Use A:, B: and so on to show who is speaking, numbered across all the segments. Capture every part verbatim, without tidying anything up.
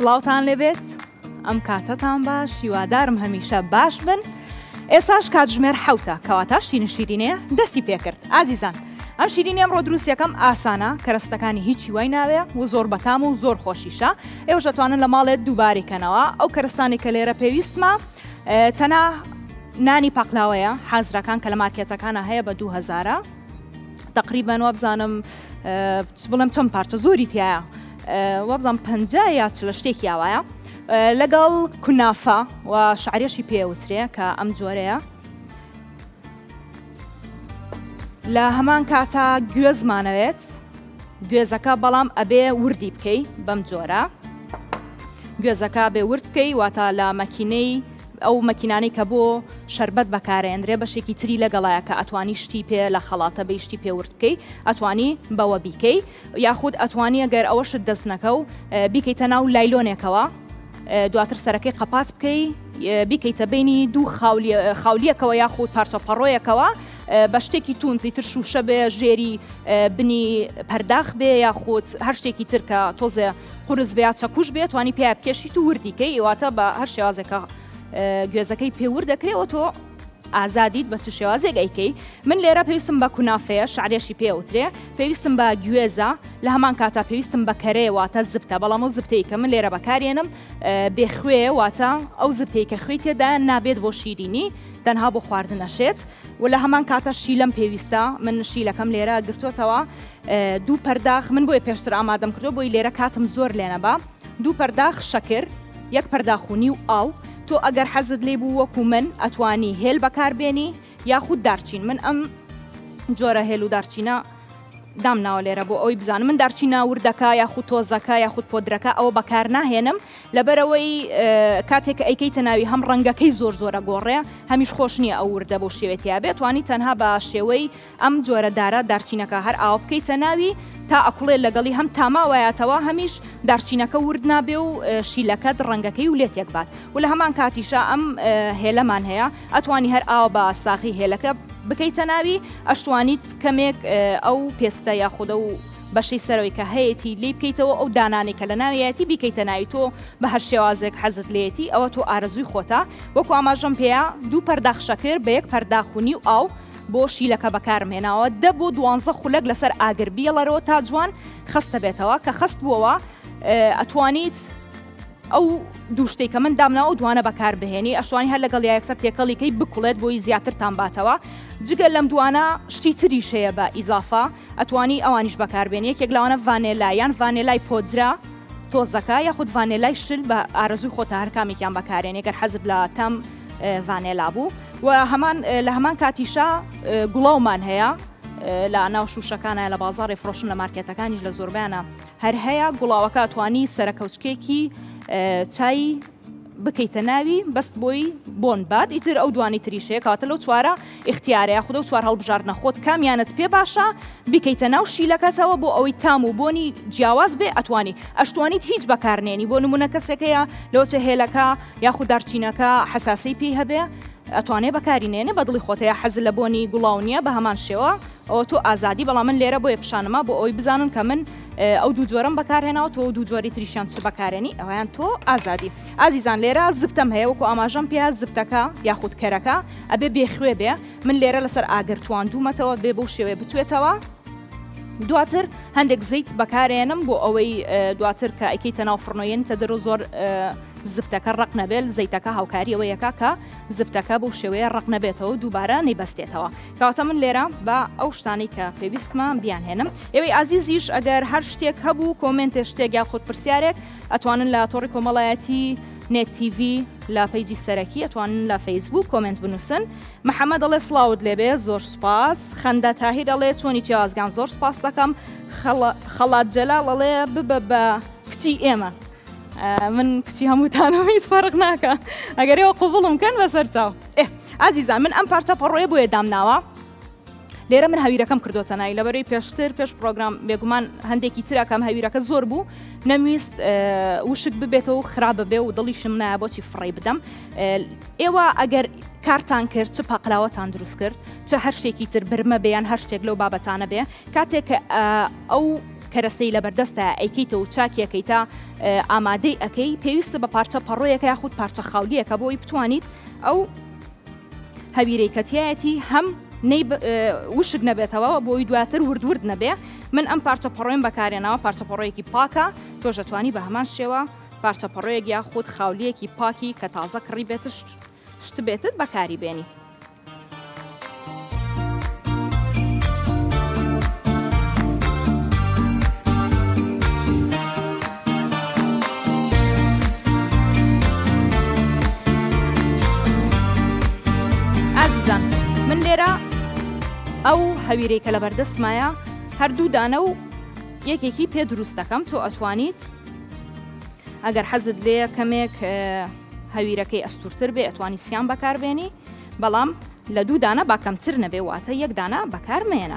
A: سڵاوتان لێبێت ئەم کاتەتان باش هیوادارم هەمیشە باش بن ئێستاش کاتژمێر حەوتە کەواتە شیرین شیرینەیە دەستی پێکرد ئازیزان ئەم شیرینی ئەمڕۆ دروستیەکەم ئاسانە کەرەستەکانی هیچی وای ناوێ و زۆر بەتام و زۆر خۆشیشە ئێوەش دەتوانن لە ماڵێت دووباریکەنەوە ئەو کەرستانی کە لێرە پێویستمە تەنها نانی پاقلاوەیە حازرەکان کە لە مارکێتەکانە هەیە بە دوو هەزارە تقریباً وابزانم بڵێم چەند پارچە زۆری تایە وابزانم پەنجا یا چ لە شتێکی یاوایە لەگەڵ کونافە و شعرێشی پێوترێ کە ئەم جۆرەیە لە هەمان کاتە گوێزمانەوێت گوێزەکە بەڵام ئەبێ وردی بکەی بەم جۆرە گوێزەکە بێ ورد بکەی واتە لە مەکینەی ئەو مەکینانەی کە بۆ شەربەت بەکارێنرێ بەشێکی تری لەگەڵایە کە ئەتوانی شتی پێ لە خەڵاتە بە شتی پێورد بکەی ئەتوانی بەوە بیکەی یاخود ئەتوانی ئەگەر ئەوەشت دەست نەکە و بیکەیتە ناو لایلۆنێکەوە دواتر سەرەکەی قەپات بکەی بیکەیتە بینی دوو خاولیەکەوە یاخود پارچە پەڕۆیەکەوە بە شتێکی تونتی تر شوشە بێ ژێری بنی پەرداخ بێ یاخود هەر شتێکی تر کە تۆزێ قورس بێ چەکوش بێت توانی پێ بکێشیت و وردیکەی ئێواتە بە هەر شێوازێکە گوێزەکەی پێور دەکرێەوە تۆ ئازادیت بە چ شێوازێک ئەیکەی من لێرە پێویستم بە کونافەیە شعرێشی پێوترێ پێویستم بە گوێزە لە هەمان کاتا پێویستم بە کەرێ واتە زبتە بەڵام ئەو زبتەی کە من لێرە بەکارێنم بێخوێ واتە ئەو زبتەی کە خوێی تێدا نابێت بۆ شیرینی تەنها بۆ خواردن نەشێت و لە هەمان کاتە شیلەم پێویستە من شیلەکەم لێرە گرتوتەوە دوو پەرداخ من بۆی پێشتر ئامادەم کردو بۆی لێرە کاتم زۆر لێنەبا دوو پەرداخ شەکر یەک پەرداخونی و ئاو تۆ ئەگەر حەزت لێ بوو وەکو من ئەتوانی هێل بەکاربێنی یاخود دارچین من ئەم جۆرە هێل و دارچینە دامناوە لێرە بۆ ئەوی بزانم من دارچینە وردەکە یاخود تۆزەکە یاخود پۆدرەکە ئەوە بەکار ناهێنم لەبەرەوەی کاتێک ئەیکەیتە ناوی هەم ڕەنگەکەی زۆر زۆرە گۆڕێ هەمیش خۆش نییە ئەو وردە بۆ شێوێتیا بێت توانی تەنها بە شێوەی ئەم جۆرە دارە دارچینەکە هەر ئاو بکەیتە ناوی تا ئەقڵێ لەگەڵی هەم تاماوایەتەوە هەمیش دارچینەکە ورد نابێ و شیلەکەت ڕەنگەکەی و لێتێک بات و لە هەمان کاتیشە ئەم هێلەمان هەیە ئەتوانی هەر ئاو بە ساقی هێلەکە بکەیتە ناوی ئەشتوانیت کەمێک ئەو پێستە یاخودە و بەشەی سەرەوەی کە هەیەی لێ بکەیتەوە ئەو دانانێک کە لە ناویەتی بیکەیتە ناوی تۆ بە هەر شێوازێک حەزت لێتی ئەوە تۆ ئارەزووی خۆتە وەکو ئاماژەم پێەیە دوو پەرداخ شەکر بە یەک پەرداخونی و ئاو بۆ شیلەکە بەکارمێناوە دە بۆ دوانزە خولەک لەسەر ئاگر بیەڵەرەوە تا جوان خستە بێتەوە کە خست بووەوە ئەتوانیت ئەو دوو شتێک کە من دامناوە دوانە بەکار بهێنی ئەشتوانی هەر لەگەڵ یەکسەر تێکەڵیکەی بکوڵێت بۆی زیاترتان باتەوە جگەل لەم دوانە شتی تریش هەیە بە ئیزافە ئەتوانی ئەوانیش بەکاربێنی یەکێک لەوانە ڤانێلایان ڤانێلای پۆدرا تۆزەکە یاخود ڤانێلای شل بە ئارەزوی خۆتە هەر کامێکیان بەکارێنێ گەر حەزت لە تەم ڤانێلا بوو و هەمان لە هەمان کاتیشە گوڵاومان هەیە لە ناو شوشەکانە لە بازاڕی فرۆشن لە مارکێتەکانیش لە زۆربیانە هەر هەیە گوڵاوەکە توانی سەرکەوچکێکی چای بکەیتە ناوی بەست بۆی بۆن باد ئیتر ئەو دوانی تریشەیە کاتە لەو چوارە اختیارەیە خودە و چوار هەڵبژاردنە خۆت کامیانت پێ باشە بیکەیتە ناو شیلەکەتەوە بۆ ئەوەی تام و بۆنی جیاواز بێ ئەتوانی ئەشتوانیت هیچ بەکارنێنی بۆ نمونە کەسێکەیە لەوچە هێلەکە یاخود دارچینەکە حساسی پێی هەبێ ئەتوانێ بەکارینێنێ بە دڵی خۆتەیە حەز لە بۆنی گوڵاونیە بە هەمان شێوە ئەوە تۆ ئازادی بەڵام من لێرە بۆیە پیشانەما بۆ ئەوی بزانن کە من ئەو دوو جۆرم بەکارهێناوە تۆ دوو جۆری تریشیان چ بەکارێنی ئەویان تۆ ئازادی ئازیزان لێرە زبتەم هەیە وەکو ئاماژەم پێیا زبتەکە یاخود کەرەکە ئەبێ بێخوێ بێ من لێرە لەسەر ئاگر تواندومەتەوە بێ بەو شێوێ بتوێتەوە دواتر هەندێک زەیت بەکارێنم بۆ ئەوەی دواتر کە ئەیکەیتە ناو فڕنۆیەن تە دەرۆ زۆر زبتەکە ڕق نەبێت زەیتەکە هاوکاریەوە یەکە کە زبتەکە بەو شێوەیە ڕق نەبێتەوە دووبارە نەیبەستێتەوە کەواتە من لێرە بە ئەو شتانی کە پێویستمان بیان هێنم ئێوەی ئازیزیش ئەگەر هەر شتێک هەبوو کۆمنتێ شتێک یا خۆت پرسیارێک ئەتوانن لە تۆڕی کۆمەڵایەتی نێت تیڤی لە پەیجی سەرەکی ئەتوانن لە فەیسبوک کۆمنت بنووسن محەممەد دەڵێ سڵاوت لێبێ زۆر سوپاس خەندە تاهی دەڵێ چۆنی جیازگان زۆر سپاس دەکەم خەڵات جەلال دەڵێ ببە بە کچی ئێمە من کچی هەمووتانەوە هیچ فەرق ناکە ئەگەر ئێوە قوبڵم کەن بەسەر چاو ئێ ئازیزان من ئەم پارچە پەڕۆیە بۆیە دامناوە لێرە من هەویرەکەم کردوتە ناوی لەبەرەوەی پێشتر پێش پرۆگرام بێگومان هەندێکی ترەکەم هەویرەکە زۆر بوو نەمویست وشک ببێتەوە و خراپ ببێ و دڵیشم نایە بۆچی فڕی بدەم ئێوە ئەگەر کارتان کرد چ پاقلاوەتان دروست کرد چه هەر شتێکی تر برمە بێیان هەر شتێک لەو بابەتانە بێ کاتێک ئەو کەرەستەی لەبەردەستە ئەیکەیتە و چاکیەکەی تا ئامادەی ئەەکەی پێویستە بە پارچە پەڕۆیەکە یاخود پارچە خاولیەکە بۆی بتوانیت ئەو هەویرەی کەتیایەتی هەم وشک نەبێتەوە بۆی دواتر وردورد نەبێ من ئەم پارچە پەڕۆیم بەکارێنەوە پارچە پەڕۆیەکی پاکە تۆ دەتوانی بە هەمان شێوە پارچە پەڕۆیەک یاخود خاولیەکی پاکی کە تازە کڕی بێت شت بێتت بەکاری بێنی. من لێرە ئەو هەویرەی کە لەبەردەستمایە هەردوو دانە و یەکێکی پێ دروست دەکەم تۆ ئەتوانیت ئەگەر حەزت لێ کەمێک هەویرەکەی ئەستورتر بێ ئەتوانی سیان بەکاربێنی بەڵام لە دوو دانە باکەمتر نەبێ واتە یەک دانە بەکارمێنە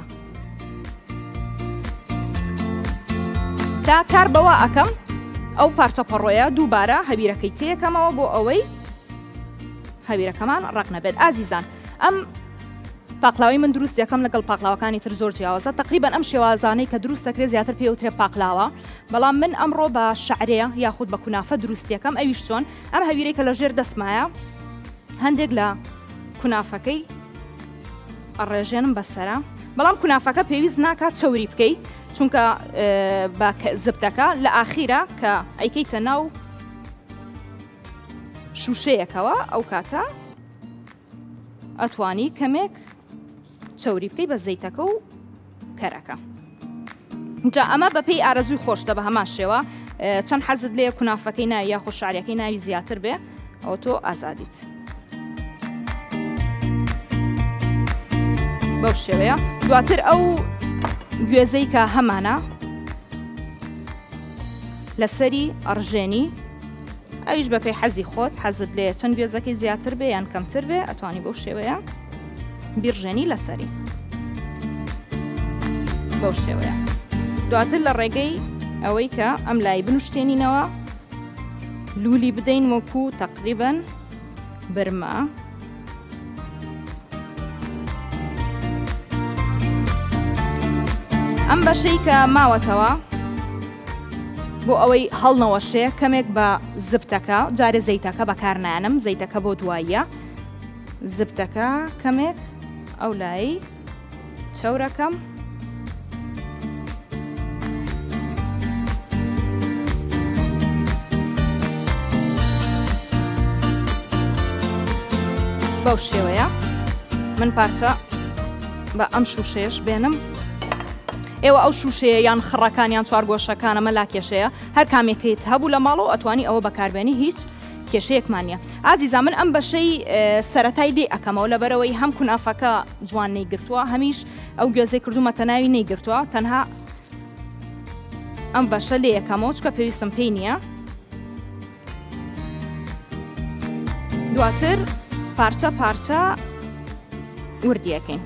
A: تا کار بەوە ئەەکەم ئەو پارچە پەڕۆیە دووبارە هەویرەکەی تێکەمەوە بۆ ئەوەی هەویرەکەمان ڕق نەبێت. ئازیزان ئەم پاقلاوی من دروست یەکەم لەگەڵ پاقلاوەکانی تر زۆر جیاوازە تقریبان ئەم شێوازانەی کە دروست دەکرێت زیاتر پێوترێ پاقلاوە بەڵام من ئەمڕۆ بە شعرەیە یاخود بە کونافە دروست یەکەم ئەویش چۆن ئەم هەویرەی کە لە ژێر دەستمایە هەندێک لە کونافەکەی ئەڕێژێنم بەسەرە بەڵام کونافەکە پێویست ناکات چەوری بکەیت چونکە بە زبتەکە لە ئاخیرە کە ئەیکەیتە ناو شوشەیەکەوە ئەو کاتە ئەتوانی کەمێک چەوری بکەی بە زەیتەکە و کەرەکە. جا ئەمە بەپێی ئارەزوی خۆشتە بە هەمان شێوە چەند حەزت لێ کونافەکەی ناوی یاخۆ شعریەکەی ناوی زیاتر بێ ئەو تۆ ئازادیت. بەو شێوەیە دواتر ئەو گوێزەی کە هەمانە لەسەری ئەڕژێنی ئەویش بەپێی حەزی خۆت حەزت لێ چەند گوێزەکەی زیاتر بێ یان کەمتر بێ ئەتوانی بەو شێوەیە بیرژێنی لەسەری بەو شێوەیە. دواتر لە ڕێگەی ئەوەی کە ئەم لای بنوشتێنینەوە لولی بدەین وەکو تەقریبەن برمە ئەم بەشەی کە ماوەتەوە بۆ ئەوەی هەڵنەوەشەیە کەمێک بە زبتەکە جارێ زەیتەکە بەکارنانم زەیتەکە بۆ دواییە زبتەکە کەمێک ئەو لایی چەورەکەم بەو شێوەیە من پارچە بە ئەم شوشەیەش بێنم ئێوە ئەو شوشەیە یان خڕەکان یان چوارگۆشەکانەمە لا کێشەیە هەر کامێکیت هەبوو لە ماڵەوە ئەتوانی ئەوە بەکاربێنی هیچ کێشەیەکمان نیە. ئازیزان من ئەم بەشەی سەرەتای لێ ئەەکەمەوە لەبەرەوەی هەم کونافەکە جوان نەیگرتووە هەمیش ئەو گوێزەی کردومەتە ناوی نەیگرتووە تەنها ئەم بەشە لێ یەکەمەوە چکە پێویستم پێی نییە دواتر پارچە پارچە وردیەکەین.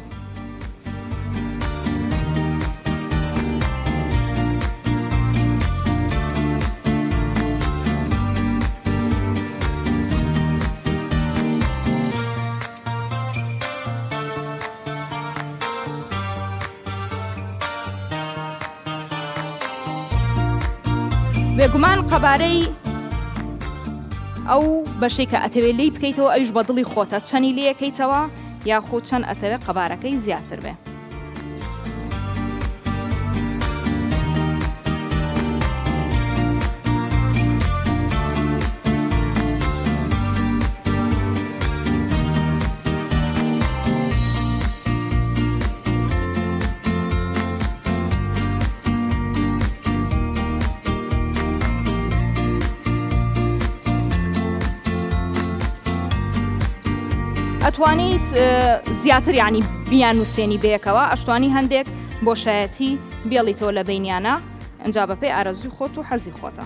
A: بێگومان قەبارەی ئەو بەشەی کە ئەتەوێت لی بکەیتەوە ئەوش بە دڵی خۆتە چەنی لەکەیتەوە یاخۆ چەند ئەتەوێت قەبارەکەی زیاتر بێ. ئەتوانیت زیاتر ینی بیان نووسێنی بەیەکەوە ئەشتوانی هەندێک بۆشایەتی بێڵیتەوە لە بینیانە ئەنجا بەپێی ئارەزوی خۆت و حەزی خۆتە.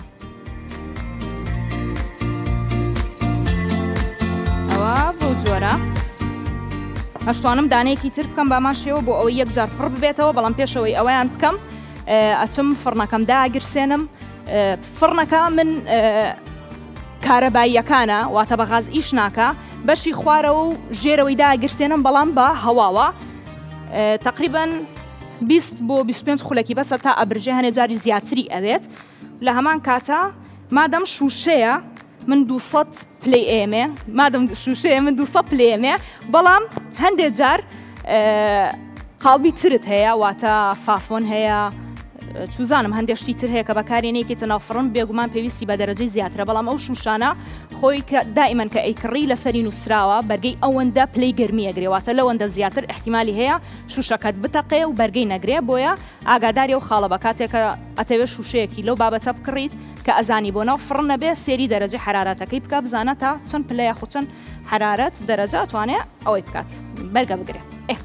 A: ئەوە بۆ جۆرە ئەشتوانم دانەیەکی تر بکەم باماشەوە بۆ ئەوەی یەک جار پڕ ببێتەوە بەڵام پێشەوەی ئەوەیان بکەم ئەچم فڕنەکەم داگرسێنم. فڕنەکە من کارەباییەکانە واتە بە غاز ئیش ناکە بەشی خوارەوە و ژێرەوەی داگرسێنم بەڵام بە هەواوە تقریبان بیست بۆ بیست و پێنج خولەکی بەسە تا ئەبرژێ هەنێ جاری زیاتری ئەوێت لە هەمان کاتە مادەم شوشەیە من دووسەد پلەی ئێمێ مادەم شوشەیە من دووسەد پلەی ئێمێ بەڵام هەندێک جار قاڵبی ترت هەیە واتە فافۆن هەیە چوزانم هەندێک شتی تر هەیە کە بەکارێنێکێتە ناوفڕن بێگومان پێویستی بە دەرەجەی زیاترە بەڵام ئەو شوشانە خۆی کە دائیمەن کە ئەیکڕی لەسەری نووسراوە بەرگەی ئەوەندە پلەی گەرمی ئەگرێواتە لەوەندە زیاتر احتیمالی هەیە شوشەکەت بتەقێ و بەرگەی نەگرێ بۆیە ئاگاداری و خاڵە بە کاتێکە ئەتەوێت شوشەیەکی لەو بابەتە بکڕیت کە ئەزانی بۆ ناو فڕن نەبێ سێری دەرەجە حرارەتەکەی بکە بزانە تا چەند پلەیە خو چەند حرارەت دەرەجە ئەتوانێ ئەوەی بکات بەرگە بگرێ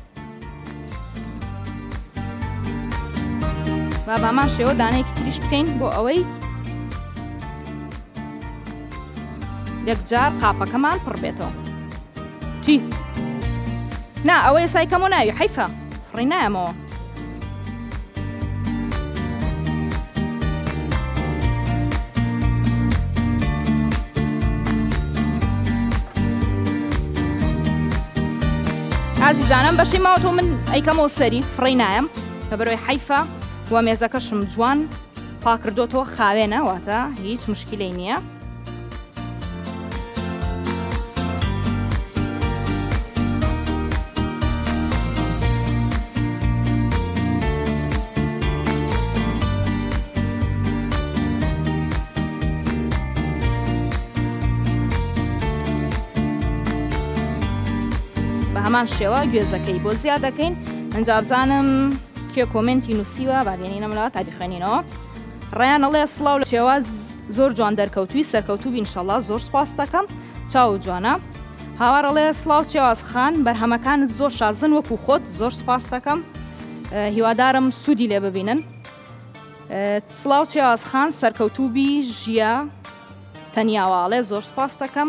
A: با بامان شێوە دانەیەکی تریش بکەین بۆ ئەوەی یەکجار قاپەکەمان پڕ بێتەوە چی؟ نا ئەوەی سای کەم و ناوی حیفە فڕی نایەمەوە عزیزانم بەشی ماوەتۆ من ئەیکەمەوە سەری فڕی نایم لەبەرەوەی حیفە و مێزەکەشم جوان پاکردۆتەوە خاوێنە واتە هیچ مشکلەی نییە بە هەمان شێوە گوێزەکەی بۆ زیاد دەکەین ئەنجا بزانم کێ کۆمنتی نووسیوە بابێنینەمەوە تاریخێنینەوە ڕیان ئەڵێ سڵاو لە شێواز زۆر جوان دەرکەوتووی سەرکەوتوو ئینشەڵڵا زۆر سپاس دەکەم چاو جوانە هاوار ئەڵێ سڵاو شێواز خان بەرهەمەکانت زۆر شازن وەکو خۆت زۆر سپاس دەکەم هیوادارم سوودی لێ ببینن سڵاو شێواز خان سەرکەوتووبی ژیا تەنیاواڵێ زۆر سپاس دەکەم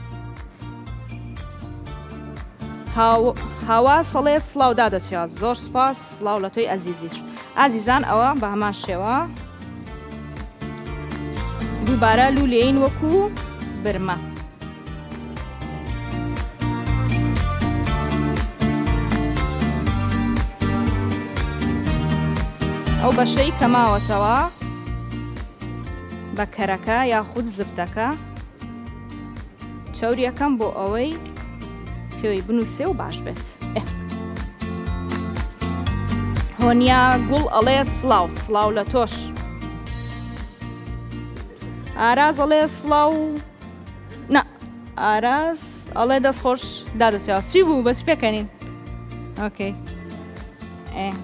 A: هاوا سەڵێ سڵاو دادەچێت زۆر سپاس سڵاو لە تۆی ئەزیزیش ئازیزان ئەوە بە هەمان شێوە دووبارە لولێین وەکو برمە ئەو بەشەی کەماوەتەوە بە کەرەکە یاخود زبدەکە چاوریەکەم بۆ ئەوەی پێوەی بنووسێ و باش بێت هۆنیا گوڵ ئەڵێ سڵاو سڵاو لە تۆش ئاراز ئەڵێ سڵاو نا ئاراز ئەڵێ دەستخۆش دادەچێت چی بوو بەس پێکەنین ئۆکەی ئێ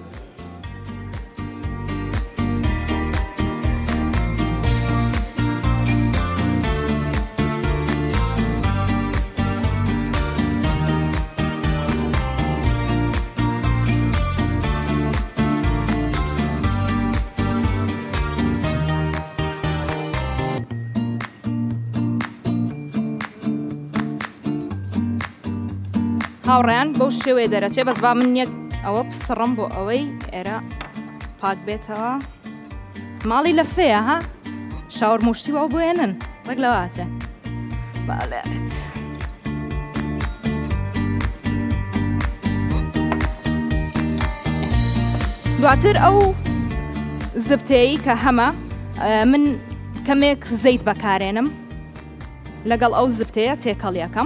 A: هاوڕێیان بەو شێوەیە دەرەچێ بەس با من یەک ئەوە پسڕم بۆ ئەوەی ئێرە پاک بێتەوە ماڵی لە فێە ها شاور موشتی باو بێنن ڕێک لەواتە باڵێت دواتر ئەو زبتەیە کە هەمە من کەمێک زەیت بەکارێنم لەگەڵ ئەو زبتەیە تێکەڵیەکەم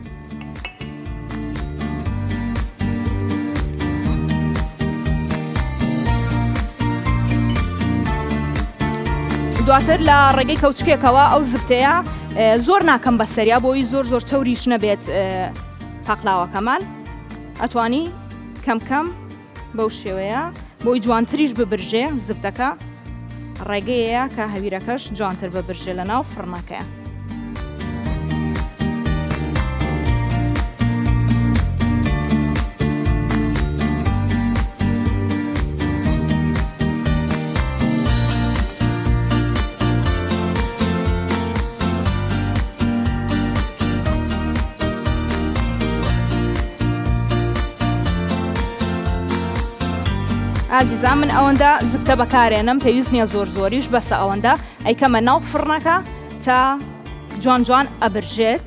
A: دواتر لە ڕێگەی کەوچکێکەوە ئەو زبتەیە زۆر ناکەم بەسەریا بۆی زۆر زۆر چەوریش نەبێت پاقلاوەکەمان ئەتوانی کەم کەم بەو شێوەیە بۆی جوانتریش ببرژێ زبتەکە ڕێگەیەیە کە هەویرەکەش جوانتر ببرژێ لە ناو فڕنەکەیە ئازیزان من ئەوەندە زبتە بەکارێنم پێویست نییە زۆر زۆریش بەسە ئەوەندە ئەیکەمە ناو فڕنەکە تا جوان جوان ئەبرژێت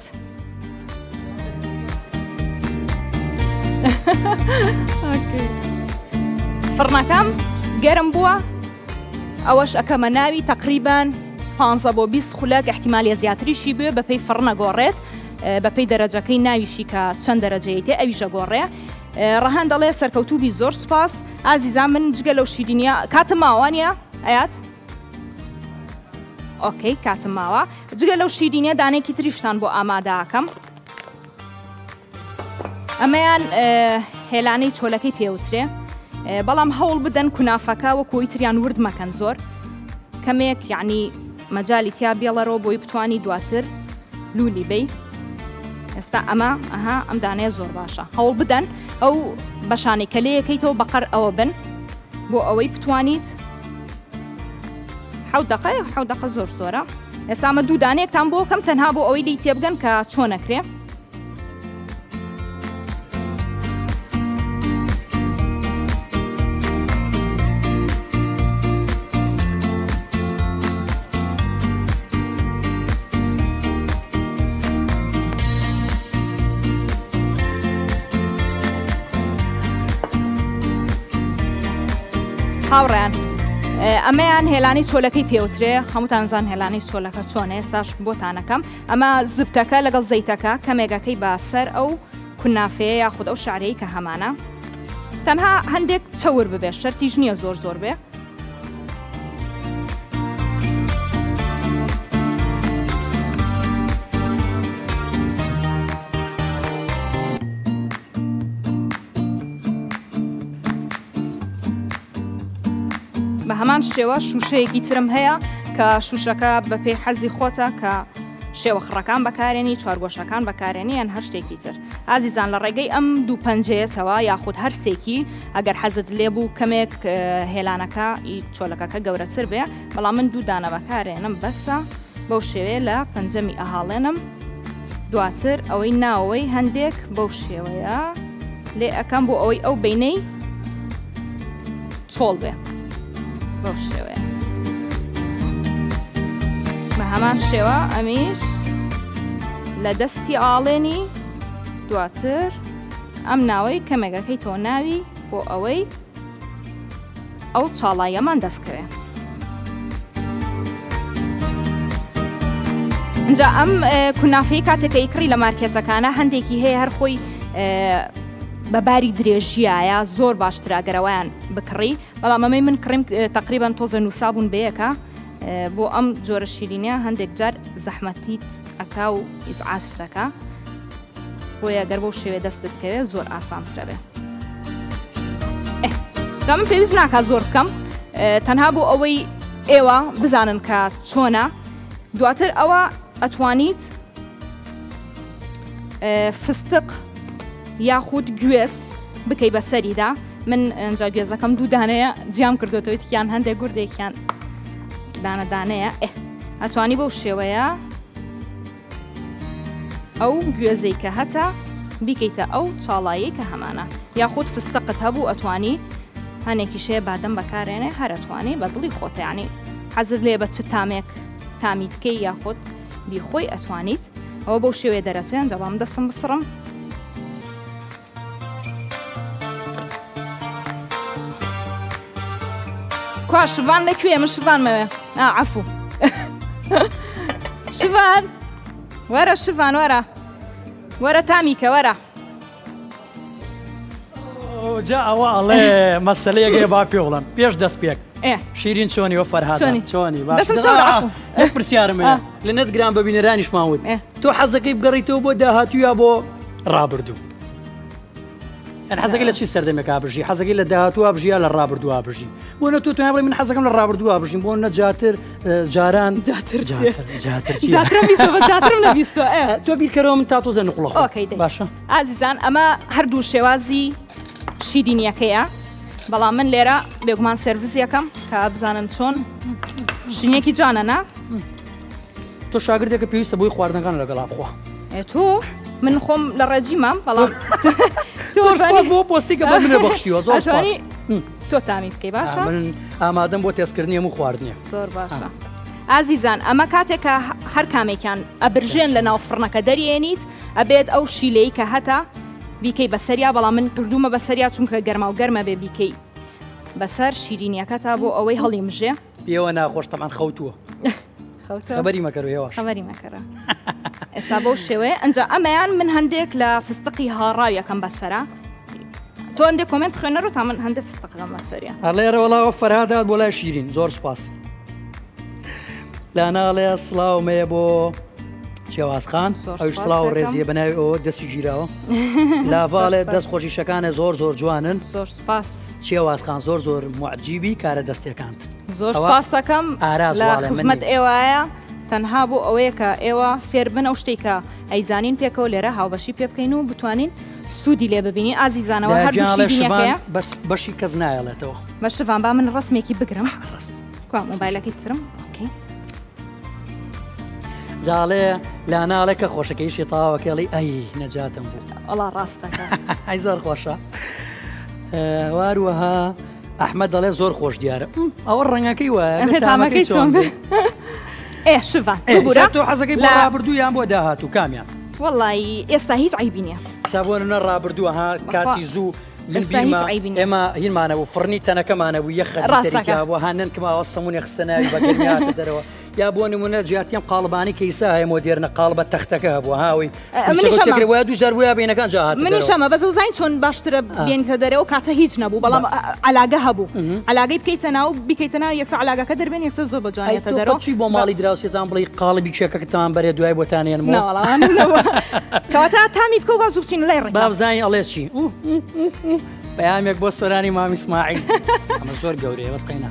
A: فڕنەکەم گەرم بووە ئەوەش ئەکەمە ناوی تقریبان پانزە بۆ بیست خولەک احتیمالی زیاتریشی بێ بەپێی فڕنە گۆڕێت بەپێی دەرەجەکەی ناویشی کە چەند دەرەجەیەتی ئەویشە گۆڕێ ڕەهان دەڵێ سەرکەوتوبی زۆر سوپاس ئازیزان من جگە لەو شیرینیە کاتم ماوانە ئايات ئۆکەی کاتم ماوە جگە لەو شیرینیە دانێکی تریشتان بۆ ئامادەکەم ئەمەیان هێلانەی چۆلەکەی پێوترێ بەڵام هەوڵ بدەن کونافەکە وە کۆی تریان ورد مەکەن زۆر کەمێک یعنی مەجای تیا بێڵەرەوە بۆی بتوانی دواتر لولی بی ئێستا ئەمە ئەها ئەم دانەیە زۆر باشە هەوڵ بدەن ئەو بەشانەی کە لەیەکەیتەوە بەقەر ئەوە بن بۆ ئەوەی بتوانیت حەوت دقەیە حەوت دقە زۆر زۆرە ئێستا ئەمە دوو دانەیەکتان بۆ کەم تەنها بۆ ئەوەی لی تێبگەن کە چۆن نەکرێ هاوڕێن ئەمەیان هێلانی چۆلەکەی پێوترێ هەمووتانزان هێلانی چۆلەکە چۆنێ ساش بۆتانەکەم ئەمە زبتەکە لەگەڵ زەیتەکە کەمێگەکەی باسەر ئەو کونافەیە یاخود ئەو شارەیە کە هەمانە تەنها هەندێک چەور ببێ شەرتیش نییە زۆر زۆر بێ بە هەمان شێوە شوشەیەکی ترم هەیە کە شوشەکە بە پێی حەزی خۆتە کە شێوە خڕەکان بەکارێنی چوارگۆشەکان بەکارێنی یان هەر شتێکی تر ئازیزان لە ڕێگەی ئەم دوو پەنجەیەتەوە یاخود هەرسێکی ئەگەر حەزت لێبوو کەمێک هێلانەکە چۆلەکەکە گەورەتر بێ بەڵام من دوو دانە بەکارێنم بەسە بەو شێوەیە لە پەنجەمی ئەهاڵێنم دواتر ئەوەی ناوەوەی هەندێک بەو شێوەیە لێ ئەەکەم بۆ ئەوەی ئەو بینەی چۆڵ بێ بەو شێوەیە بە هەمان شێوە ئەمیش لە دەستی ئاڵێنی دواتر ئەم ناوەی کەمێگەکەی تۆ ناوی بۆ ئەوەی ئەو چاڵایەمان دەستکەوێ اینجا ئەم کونافەی کاتێکەی کڕی لە مارکێتەکانە هەندێکی هەیە هەر خۆی بەباری درێژیایە زۆر باشترا گەرەوەیان بکڕی بەڵام ئەمەی من کڕیم تقریبان تۆزە نووسابوون بەیەکە بۆ ئەم جۆرە شیرینە هەندێک جار زەحمەتیت ئەکا و ئیزعاجتەکە بۆیە گەر بۆ شێوێ دەستت کەوێت زۆر ئاسانترە بێ جا من پێویست ناکات زۆر بکەم تەنها بۆ ئەوەی ئێوە بزانن کە چۆنە دواتر ئەوە ئەتوانیت فستق یاخود گوێز بکەی بەسەریدا من ئەنجا گوێزەکەم دوو دانەیە جیام کردوتەوەیان هەندێک گوردێکیان دانەدانەیە ئەتوانی بەو شێوەیە ئەو گوێزەی کە هەتا بیکەیتە ئەو چاڵایی کە هەمانە یاخود فستقت هەبوو ئەتوانی هەنێکی شەیە بادەم بەکارێنێ هەرەتوانی بە دڵی خۆتیانی حەزت لێ بە چ تامێک تامی بکەی یاخود بیخۆی ئەتوانیت ئەوە بەو شێوەیە دەرەچێن جەوام دەستم بسڕم کوا شڤان لەکوێ من شڤانمەوێ عەفوو شڤان وەرە شڤان وەرە وەرە تامیکە وەرە
B: جا ئەوە ئەڵێ مەسەلەیەکێ با پێ وڵم پێش دەست پێک شیرین چۆنی وە فەرهاد چۆنی باش پرسیارم لە نەت گران بە بینەرانیش ماوت تۆ حەزەکەی بگەڕیتەوە بۆ داهاتوویا بۆ ڕابردوو ئەن حەزەکەی لە چی سەردەمێک ئابژی حەزەکەی لە داهاتووە بژیە لە ڕابردووە بژی بۆ نە تۆ توانای بڵێ من حەزەکەم لە ڕابردووە بژیم بۆ نە جاتر جاران تۆ بیرکەرەوە من تا تۆزە نقڵە باشە
A: ئازیزان ئەمە هەردوو شێوازی شیرینیەکەیە بەڵام من لێرە بێگومان سێرڤیس یەکەم کە بزانن چۆن شینیەکی جانەنا
B: تۆ شاگردێکە پێویستە بۆی خواردنەکان لەگەڵا بخوا
A: تۆ من خۆم لە ڕێجیمام بەڵام
B: بۆ پۆستێکە بە منە بەخشیوە زۆر
A: تۆ تامی بکەی باشە
B: من ئامادەم بۆ تێستکردنی هەموو خواردنیە
A: زۆر باشە ئازیزان ئەمە کاتێکە هەر کامێکیان ئەبرژێن لە ناو فڕنەکە دەریێنیت ئەبێت ئەو شیلەی کە هەتا بیکەی بەسەریا بەڵام من کردومە بەسەریا چونکە گەرما و گەرمە بێ بیکەی بەسەر شیرینیەکە تا بۆ ئەوەی هەڵی مژێ
B: پێوە ناخۆش تەمان خەوتووە خەبەری مەکەرەوە
A: خەبەری مەکەرە ئێستا بەو شێوەیە ئەنجا ئەمەیان من هەندێک لە فستقی هاڕاویەکەم بەسەرە تۆ هەندێک کۆمنت خوێنەرەوە تا من هەندێک فستقەکەم بەسەریە
B: ئەڵێرە وەڵاوە فەرهادات بۆ لای شیرین زۆر سوپاس لاناڵێ سڵاومەیە بۆ شێوازخان ئەوش سڵاو و ڕێزیە بەناوی ئەوە دەستی گیراوە لاڤاڵێ دەست خۆشیشەکانە زۆر زۆر جوانن
A: زۆر سپاس
B: شێوازخان زۆر زۆر معجیبی کارە دەستیەکانت
A: زۆر سپاس دەکەم لە خزمەت ئێوایە تەنها بۆ ئەوەیە کە ئێوە فێر بن ئەو شتێکە ئەیزانین پێکەوە لێرە هاوبەشی پێ بکەین و بتوانین سوودی لێ ببینی ئازیزانەوە هەردووشیەکەیە
B: بەس بەشی کەس نایەڵێتەوە
A: بە شڤان با من ڕستمێکی بگرم کو مۆبایلەکەی ترم
B: جاڵێ لاناڵێکە خۆشەکەیشی تاواکەڵی ئەی نەجاتم بوو
A: ئەڵا ڕاستەکە
B: ئەی زۆر خۆشە واروەها ئەحمەد دەڵێ زۆر خۆش دیارە ئەوە ڕەنگەکەی وایە
A: تامەکەی چۆن ئێ شڤان
B: تۆ حەزەکەی بۆ ڕابردوو یان بۆ داهاتوو کامیان
A: وەڵی ئێستا هیچ عیبی نییە
B: سابۆنە ڕابردووە ها کاتی زوو ئێمە هینمانەوە فڕنی تەنەکەمانەبوو یەخەڕاستەکە بۆ هاننکەماوە سەمونی خستە ناوی بەگەنیاتە دەرەوە یا بۆ نمونە جیاتیم قاڵبانی کەیسا هەیە مۆدێرنە قاڵبە تەختەکە هەبووە هاوی وای دوو جار ویا بینەکان جاهات
A: منی شەمە بەزە زین چۆن باشترە بێنیتە دەرەوە کاتە هیچ نەبوو بەڵام علاگە هەبوو علاگەی بکەیتە ناو بیکەیتە ناو یەکسە علاگەکە دەربێن یەکسە زۆر بە جوانێتە دەرەوە
B: چی بۆ ماڵی دراوسێتان بڵی قاڵبی چێکەکەتان بەرێ دوای بۆتانێنمەوە
A: کەواتە تامی بکە و باز بچین لای ڕێ
B: بابزانی ئەڵێ چی پەیامێک بۆ سۆرانی مامی ئیسماعیل ئەمە زۆر گەورەیە بەس قەینا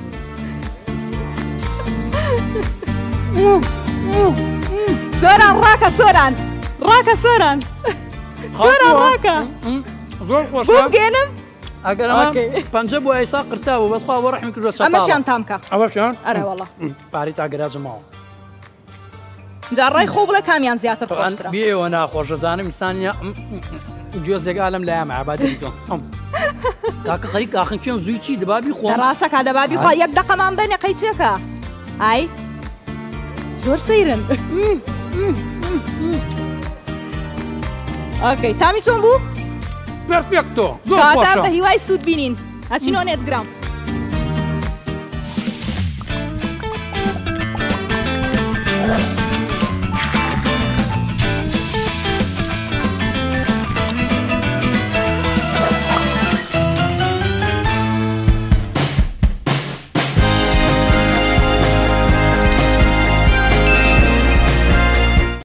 A: سۆران ڕاکە سۆران ڕاکە سۆران سۆران ڕاکە
B: زۆر خۆش
A: بگێنم
B: ئەگەر پەنجە بۆ ئەیسا قرتاوە بەسخوا بۆ ڕەحمی کردووە
A: ئەمەشیان تامکە
B: ئەوەشیان
A: ئەرە وەڵا
B: پاری تا گەراجمەوە
A: جا ڕای خۆ بڵێ کامیان زیاتر خۆشترە
B: بێەوە ناخۆش دەزانم ئستانیا گوێزێک ئالم لە ئەمە عبادەتیتۆ کاکە خەریک ئاخنکێن زووی چی دەبابی خۆ
A: ڕاستەکە دەبابی خوا یەک دەقەمان بێنێ قەی چێکە ئای زۆر سەیرن ئۆکەی تامی چۆن بوو؟
B: پێرفێکتۆ زۆر خۆشە
A: بە هیوای سوود بینین ئەچینەوە نێت گرام
C: Yes.